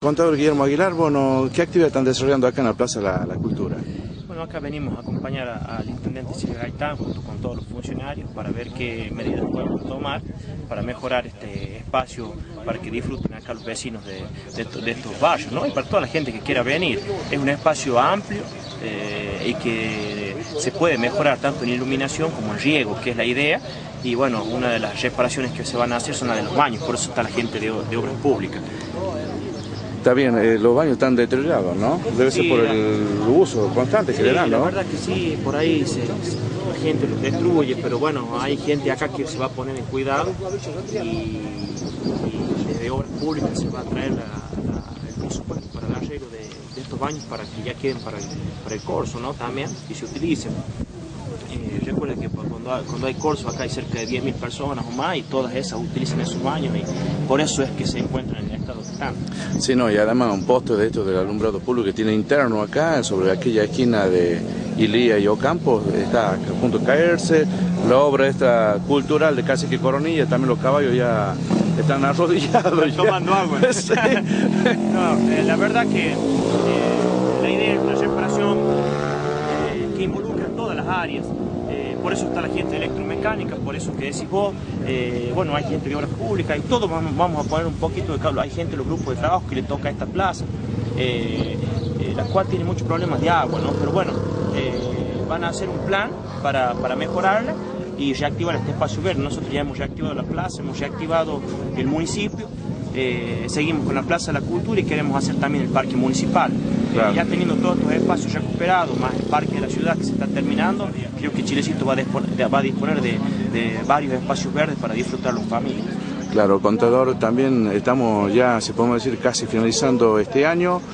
Contador Guillermo Aguilar, bueno, ¿qué actividad están desarrollando acá en la Plaza de la Cultura? Bueno, acá venimos a acompañar al intendente Silvio Gaitán junto con todos los funcionarios para ver qué medidas podemos tomar para mejorar este espacio para que disfruten acá los vecinos de estos barrios, ¿no? Y para toda la gente que quiera venir. Es un espacio amplio y que se puede mejorar tanto en iluminación como en riego, que es la idea. Y bueno, una de las reparaciones que se van a hacer son las de los baños, por eso está la gente de obras públicas. Está bien, los baños están deteriorados, ¿no? Debe ser por el uso constante que le dan, ¿no? La verdad que sí, por ahí la gente los destruye, pero bueno, hay gente acá que se va a poner en cuidado y desde obras públicas se va a traer el presupuesto para el arreglo de estos baños para que ya queden para el corso, ¿no? También, y se utilicen. Recuerda que cuando hay corso acá hay cerca de 10.000 personas o más y todas esas utilizan esos baños y por eso es que se encuentran en el estado que están. Sí, no, y además un poste de estos del alumbrado público que tiene interno acá, sobre aquella esquina de Ilía y Ocampo, está a punto de caerse. La obra esta cultural de Cacique Coronilla, también los caballos ya están arrodillados. Están tomando agua. Sí. No, la verdad que la idea es una reparación que involucra todas las áreas. Por eso está la gente de electromecánica, por eso que decís vos, bueno, hay gente de obras públicas y todos vamos a poner un poquito de cable. Hay gente de los grupos de trabajo que le toca a esta plaza, la cual tiene muchos problemas de agua, ¿no? Pero bueno, van a hacer un plan para mejorarla y reactivar este espacio verde. Nosotros ya hemos reactivado la plaza, hemos reactivado el municipio, seguimos con la Plaza de la Cultura y queremos hacer también el parque municipal. Claro. Ya teniendo todos estos espacios recuperados, más el parque de la ciudad que se está terminando, creo que Chilecito va a disponer de varios espacios verdes para disfrutar los familias. Claro, contador, también estamos ya, si podemos decir, casi finalizando este año,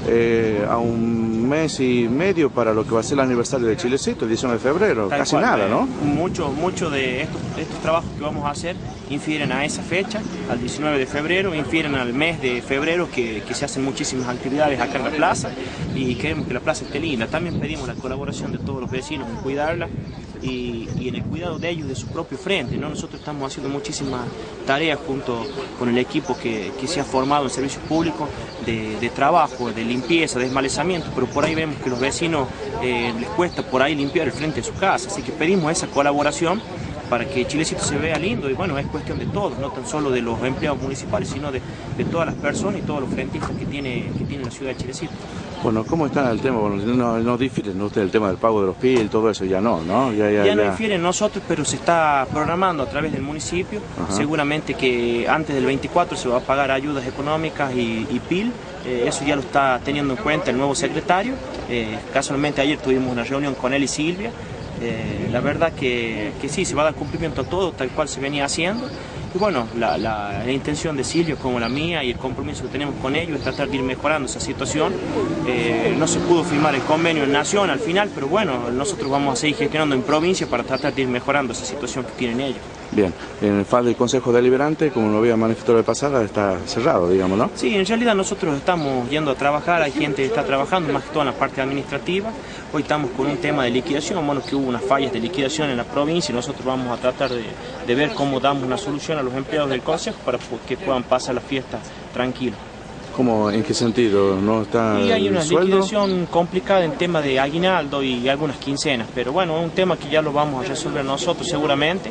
a un mes y medio para lo que va a ser el aniversario de Chilecito, el 19 de febrero, Tal casi cual, nada, ¿no? Mucho de estos trabajos que vamos a hacer infieren a esa fecha, al 19 de febrero, infieren al mes de febrero que se hacen muchísimas actividades acá en la plaza y queremos que la plaza esté linda. También pedimos la colaboración de todos los vecinos en cuidarla y en el cuidado de ellos de su propio frente, ¿no? Nosotros estamos haciendo muchísimas tareas junto con el equipo que se ha formado en servicios públicos de trabajo, de limpieza, de desmalezamiento, pero por ahí vemos que los vecinos les cuesta por ahí limpiar el frente de su casa, así que pedimos esa colaboración para que Chilecito se vea lindo y bueno, es cuestión de todos, no tan solo de los empleados municipales, sino de todas las personas y todos los frentistas que tiene la ciudad de Chilecito. Bueno, ¿cómo está el tema? Bueno, no difieren ustedes el tema del pago de los PIL, todo eso ya no, ¿no? Ya no difieren nosotros, pero se está programando a través del municipio. Ajá. Seguramente que antes del 24 se va a pagar ayudas económicas y PIL. Eso ya lo está teniendo en cuenta el nuevo secretario. Casualmente ayer tuvimos una reunión con él y Silvia. La verdad que sí, se va a dar cumplimiento a todo tal cual se venía haciendo. Y bueno, la intención de Silvio como la mía y el compromiso que tenemos con ellos es tratar de ir mejorando esa situación. No se pudo firmar el convenio en Nación al final, pero bueno, nosotros vamos a seguir gestionando en provincia para tratar de ir mejorando esa situación que tienen ellos. Bien, en el FAD del Consejo Deliberante, como lo había manifestado la pasada, está cerrado, digamos, ¿no? Sí, en realidad nosotros estamos yendo a trabajar, hay gente que está trabajando, más que todo en la parte administrativa. Hoy estamos con un tema de liquidación, bueno, que hubo unas fallas de liquidación en la provincia y nosotros vamos a tratar de ver cómo damos una solución a los empleados del Consejo para que puedan pasar la fiesta tranquilos. ¿Cómo, en qué sentido? ¿No está y hay una sueldo? liquidación complicada en tema de aguinaldo y algunas quincenas, pero bueno, es un tema que ya lo vamos a resolver nosotros seguramente.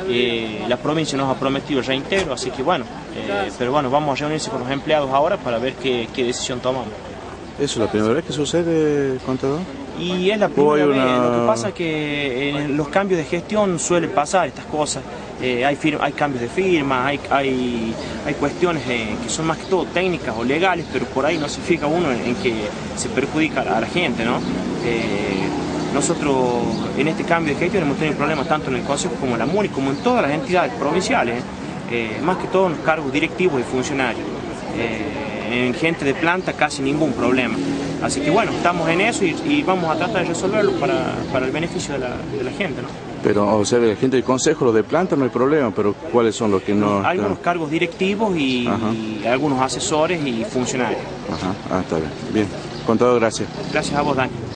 La provincia nos ha prometido el reintegro, así que bueno, pero bueno, vamos a reunirse con los empleados ahora para ver qué decisión tomamos. ¿Eso es la primera vez que sucede, contador? Y es la primera vez, lo que pasa es que en los cambios de gestión suelen pasar estas cosas. Hay cambios de firma, hay cuestiones que son más que todo técnicas o legales, pero por ahí no se fija uno en que se perjudica a la gente, ¿no? Nosotros en este cambio de gestión hemos tenido problemas tanto en el Consejo como en la MUNI, como en todas las entidades provinciales, más que todo en los cargos directivos y funcionarios. En gente de planta casi ningún problema. Así que bueno, estamos en eso y vamos a tratar de resolverlo para el beneficio de la gente, ¿no? Pero, o sea, de la gente del consejo, los de planta no hay problema, pero ¿cuáles son los que no? Hay algunos cargos directivos y algunos asesores y funcionarios. Ajá, está bien. Bien, contador, gracias. Gracias a vos, Dani.